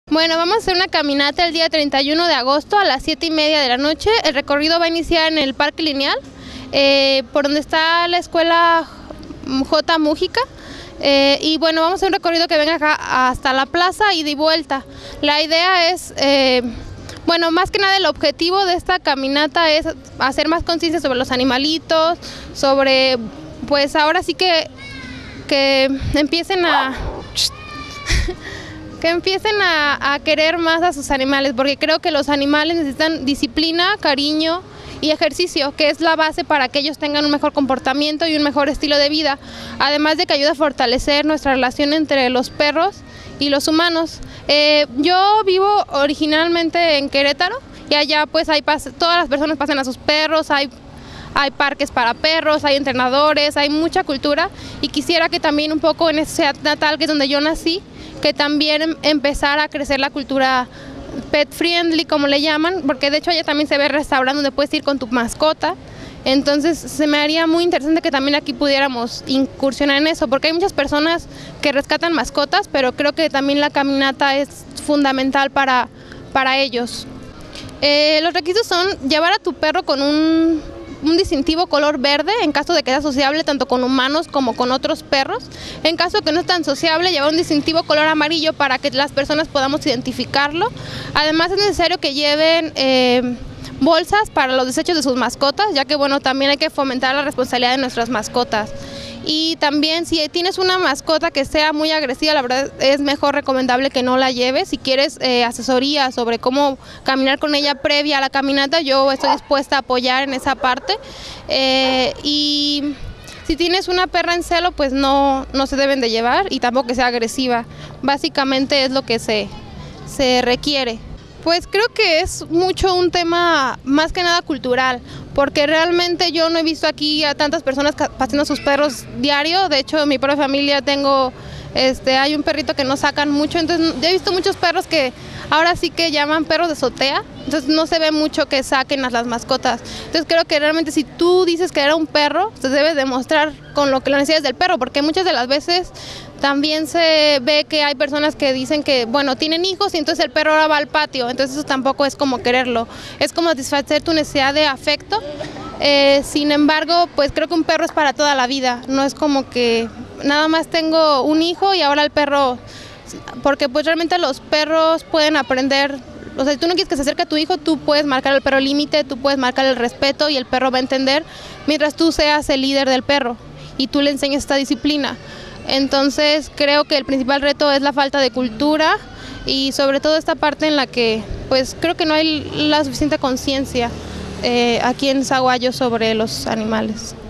Bueno, vamos a hacer una caminata el día 31 de agosto a las 7:30 de la noche. El recorrido va a iniciar en el Parque Lineal, por donde está la escuela J. Mújica. Y bueno, vamos a hacer un recorrido que venga acá hasta la plaza, ida y vuelta. La idea es, bueno, más que nada el objetivo de esta caminata es hacer más conciencia sobre los animalitos, sobre, pues ahora sí que empiecen a... que empiecen a querer más a sus animales, porque creo que los animales necesitan disciplina, cariño y ejercicio, que es la base para que ellos tengan un mejor comportamiento y un mejor estilo de vida, además de que ayuda a fortalecer nuestra relación entre los perros y los humanos. Yo vivo originalmente en Querétaro y allá pues todas las personas pasan a sus perros, hay parques para perros, hay entrenadores, hay mucha cultura, y quisiera que también un poco en ese ciudad natal, que es donde yo nací, que también empezara a crecer la cultura pet friendly, como le llaman, porque de hecho allá también se ve restaurantes donde puedes ir con tu mascota. Entonces se me haría muy interesante que también aquí pudiéramos incursionar en eso, porque hay muchas personas que rescatan mascotas, pero creo que también la caminata es fundamental para ellos. Los requisitos son llevar a tu perro con un distintivo color verde en caso de que sea sociable tanto con humanos como con otros perros. En caso de que no es tan sociable, llevar un distintivo color amarillo para que las personas podamos identificarlo. Además es necesario que lleven bolsas para los desechos de sus mascotas, ya que bueno, también hay que fomentar la responsabilidad de nuestras mascotas. Y también si tienes una mascota que sea muy agresiva, la verdad es mejor recomendable que no la lleves. Si quieres asesoría sobre cómo caminar con ella previa a la caminata, yo estoy dispuesta a apoyar en esa parte. Y si tienes una perra en celo, pues no se deben de llevar, y tampoco que sea agresiva. Básicamente es lo que se requiere. Pues creo que es mucho un tema más que nada cultural, porque realmente yo no he visto aquí a tantas personas paseando a sus perros diario. De hecho, en mi propia familia hay un perrito que no sacan mucho, entonces yo he visto muchos perros que ahora sí que llaman perros de azotea, entonces no se ve mucho que saquen a las mascotas. Entonces creo que realmente si tú dices que era un perro, te debes demostrar con lo que la necesidad del perro, porque muchas de las veces también se ve que hay personas que dicen que, bueno, tienen hijos y entonces el perro ahora va al patio, entonces eso tampoco es como quererlo, es como satisfacer tu necesidad de afecto. Sin embargo, pues creo que un perro es para toda la vida, no es como que nada más tengo un hijo y ahora el perro, porque pues realmente los perros pueden aprender. O sea, si tú no quieres que se acerque a tu hijo, tú puedes marcar al perro límite, tú puedes marcar el respeto y el perro va a entender mientras tú seas el líder del perro y tú le enseñes esta disciplina. Entonces creo que el principal reto es la falta de cultura y sobre todo esta parte en la que pues creo que no hay la suficiente conciencia aquí en Zaguayo sobre los animales.